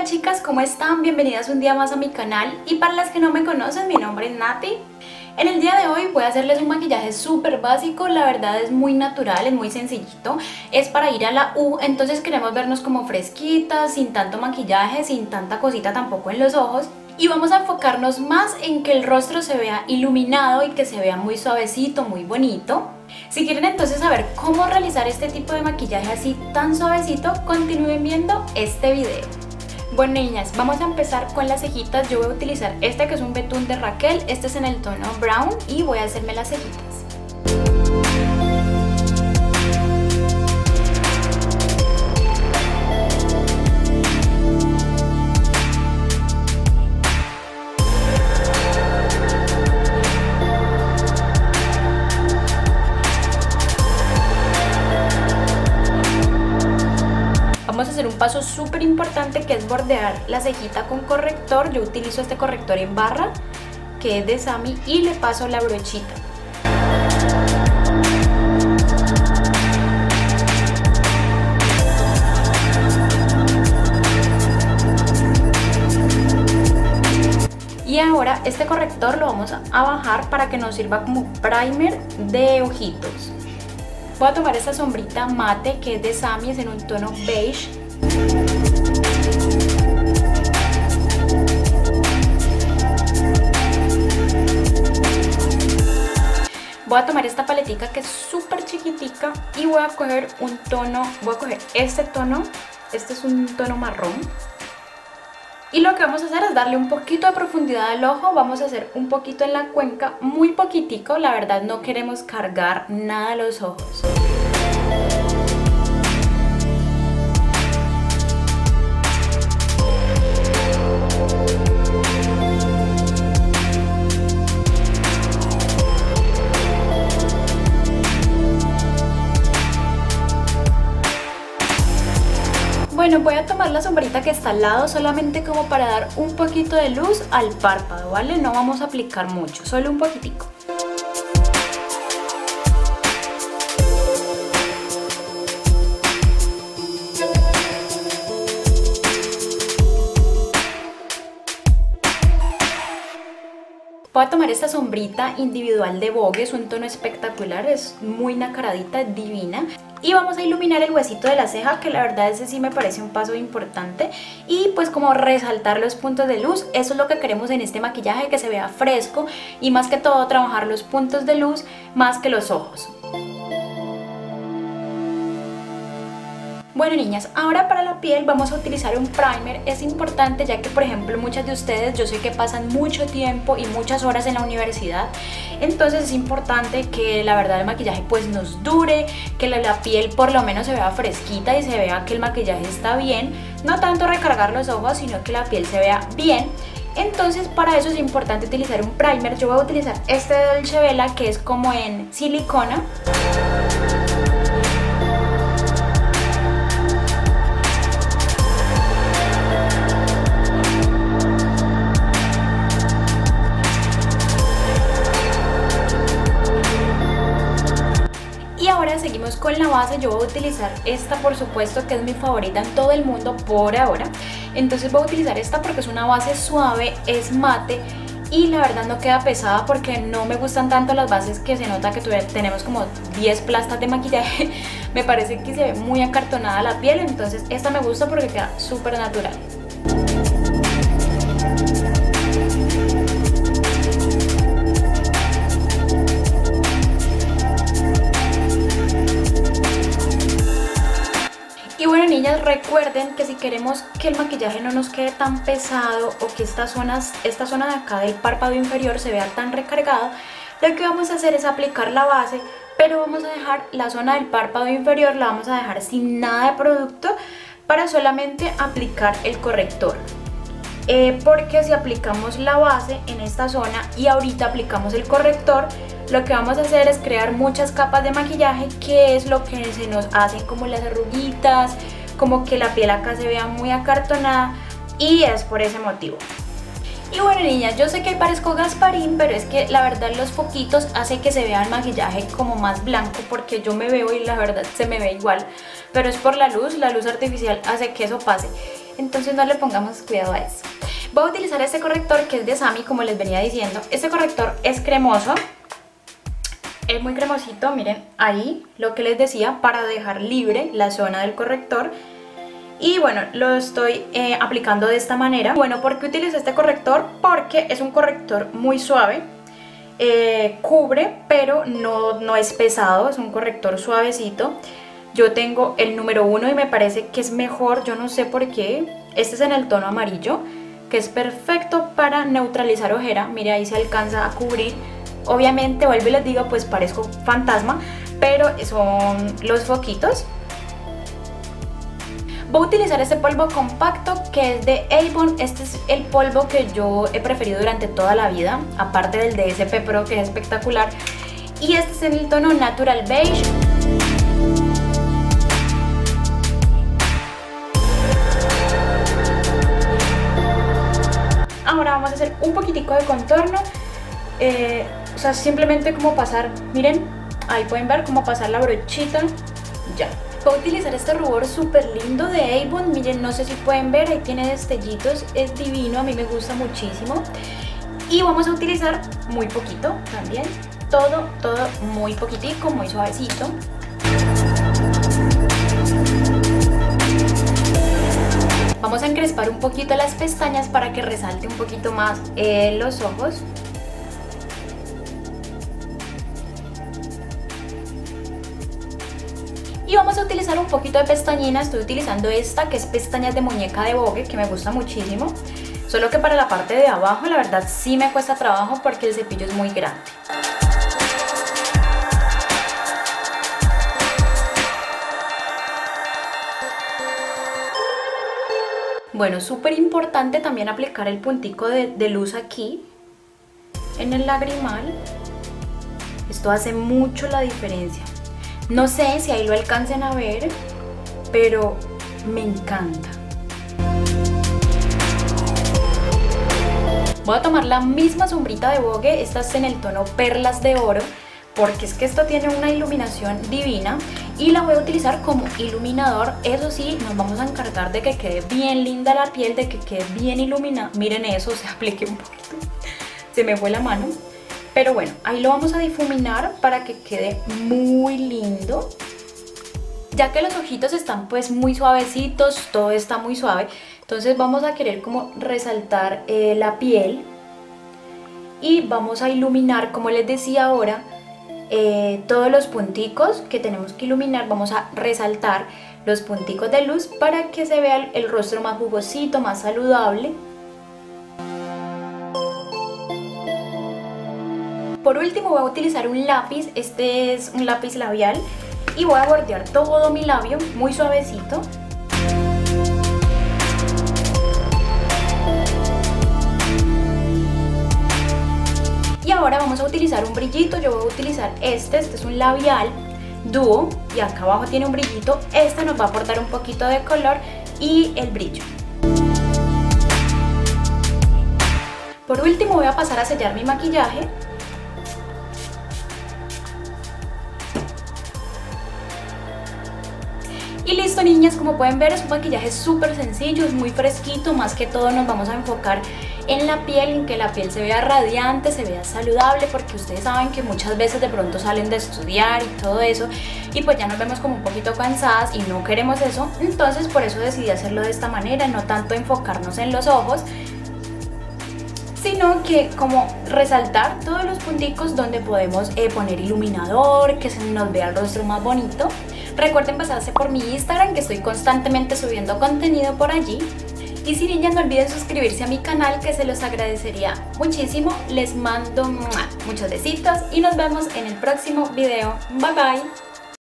Hola chicas, ¿cómo están? Bienvenidas un día más a mi canal y para las que no me conocen, mi nombre es Nati. En el día de hoy voy a hacerles un maquillaje súper básico, la verdad es muy natural, es muy sencillito, es para ir a la U, entonces queremos vernos como fresquitas, sin tanto maquillaje, sin tanta cosita tampoco en los ojos. Y vamos a enfocarnos más en que el rostro se vea iluminado y que se vea muy suavecito, muy bonito. Si quieren entonces saber cómo realizar este tipo de maquillaje así tan suavecito, continúen viendo este video. Bueno niñas, vamos a empezar con las cejitas. Yo voy a utilizar este que es un betún de Raquel, este es en el tono brown y voy a hacerme las cejitas. Vamos a hacer un paso súper importante que es bordear la cejita con corrector. Yo utilizo este corrector en barra que es de Sami y le paso la brochita. Y ahora este corrector lo vamos a bajar para que nos sirva como primer de ojitos. Voy a tomar esta sombrita mate que es de Sami, es en un tono beige. Voy a tomar esta paletica que es súper chiquitica y voy a coger un tono, voy a coger este tono, este es un tono marrón. Y lo que vamos a hacer es darle un poquito de profundidad al ojo, vamos a hacer un poquito en la cuenca, muy poquitico, la verdad no queremos cargar nada a los ojos. Bueno, voy a tomar la sombrita que está al lado solamente como para dar un poquito de luz al párpado, ¿vale? No vamos a aplicar mucho, solo un poquitico. Voy a tomar esta sombrita individual de Vogue, es un tono espectacular, es muy nacaradita, divina. Y vamos a iluminar el huesito de la ceja, que la verdad ese sí me parece un paso importante. Y pues como resaltar los puntos de luz, eso es lo que queremos en este maquillaje, que se vea fresco. Y más que todo trabajar los puntos de luz más que los ojos. Bueno niñas, ahora para la piel vamos a utilizar un primer. Es importante ya que por ejemplo muchas de ustedes yo sé que pasan mucho tiempo y muchas horas en la universidad, entonces es importante que la verdad el maquillaje pues nos dure, que la piel por lo menos se vea fresquita y se vea que el maquillaje está bien, no tanto recargar los ojos sino que la piel se vea bien. Entonces para eso es importante utilizar un primer. Yo voy a utilizar este de Dolce Vela que es como en silicona. Y ahora seguimos con la base. Yo voy a utilizar esta, por supuesto, que es mi favorita en todo el mundo por ahora. Entonces voy a utilizar esta porque es una base suave, es mate y la verdad no queda pesada porque no me gustan tanto las bases que se nota que tenemos como 10 plastas de maquillaje. Me parece que se ve muy acartonada la piel, entonces esta me gusta porque queda súper natural. Y bueno niñas, recuerden que si queremos que el maquillaje no nos quede tan pesado o que esta zona de acá del párpado inferior se vea tan recargado, lo que vamos a hacer es aplicar la base, pero vamos a dejar la zona del párpado inferior, la vamos a dejar sin nada de producto para solamente aplicar el corrector. Porque si aplicamos la base en esta zona y ahorita aplicamos el corrector, lo que vamos a hacer es crear muchas capas de maquillaje, que es lo que se nos hacen como las arruguitas, como que la piel acá se vea muy acartonada y es por ese motivo. Y bueno niñas, yo sé que parezco Gasparín, pero es que la verdad los foquitos hace que se vea el maquillaje como más blanco, porque yo me veo y la verdad se me ve igual, pero es por la luz artificial hace que eso pase. entonces no le pongamos cuidado a eso. Voy a utilizar este corrector que es de Sami, como les venía diciendo. Este corrector es cremoso, es muy cremosito, miren ahí lo que les decía, para dejar libre la zona del corrector. Y bueno, lo estoy aplicando de esta manera. Bueno, ¿por qué utilizo este corrector? Porque es un corrector muy suave, cubre, pero no es pesado, es un corrector suavecito. Yo tengo el número 1 y me parece que es mejor, yo no sé por qué. Este es en el tono amarillo, que es perfecto para neutralizar ojera. Mire, ahí se alcanza a cubrir. Obviamente, vuelvo y les digo, pues parezco fantasma, pero son los foquitos. Voy a utilizar este polvo compacto que es de Avon. Este es el polvo que yo he preferido durante toda la vida, aparte del DSP Pro, que es espectacular. Y este es en el tono Natural Beige. Ahora vamos a hacer un poquitico de contorno, o sea, simplemente como pasar, miren, ahí pueden ver cómo pasar la brochita, ya. Voy a utilizar este rubor súper lindo de Avon, miren, no sé si pueden ver, ahí tiene destellitos, es divino, a mí me gusta muchísimo. Y vamos a utilizar muy poquito también, todo muy poquitico, muy suavecito. Vamos a encrespar un poquito las pestañas para que resalte un poquito más los ojos. Y vamos a utilizar un poquito de pestañina. Estoy utilizando esta que es pestañas de muñeca de Vogue, que me gusta muchísimo. Solo que para la parte de abajo la verdad sí me cuesta trabajo porque el cepillo es muy grande. Bueno, súper importante también aplicar el puntico de luz aquí, en el lagrimal. Esto hace mucho la diferencia. No sé si ahí lo alcancen a ver, pero me encanta. Voy a tomar la misma sombrita de Vogue, esta es en el tono Perlas de Oro, porque es que esto tiene una iluminación divina y la voy a utilizar como iluminador. Eso sí, nos vamos a encargar de que quede bien linda la piel, de que quede bien iluminada. Miren eso, se apliqué un poquito, se me fue la mano. Pero bueno, ahí lo vamos a difuminar para que quede muy lindo. Ya que los ojitos están pues muy suavecitos, todo está muy suave, entonces vamos a querer como resaltar la piel. Y vamos a iluminar, como les decía ahora, todos los punticos que tenemos que iluminar. Vamos a resaltar los punticos de luz para que se vea el rostro más jugosito, más saludable. Por último voy a utilizar un lápiz, este es un lápiz labial, y voy a bordear todo mi labio muy suavecito. Y ahora vamos a utilizar un brillito. Yo voy a utilizar este es un labial dúo y acá abajo tiene un brillito. Este nos va a aportar un poquito de color y el brillo. Por último voy a pasar a sellar mi maquillaje. Y listo, niñas, como pueden ver es un maquillaje súper sencillo, es muy fresquito. Más que todo nos vamos a enfocar en la piel, en que la piel se vea radiante, se vea saludable, porque ustedes saben que muchas veces de pronto salen de estudiar y todo eso y pues ya nos vemos como un poquito cansadas y no queremos eso. Entonces por eso decidí hacerlo de esta manera, no tanto enfocarnos en los ojos, sino que como resaltar todos los punticos donde podemos poner iluminador, que se nos vea el rostro más bonito. Recuerden pasarse por mi Instagram, que estoy constantemente subiendo contenido por allí. Y si niñas, no olviden suscribirse a mi canal, que se los agradecería muchísimo. Les mando muchos besitos y nos vemos en el próximo video. Bye bye.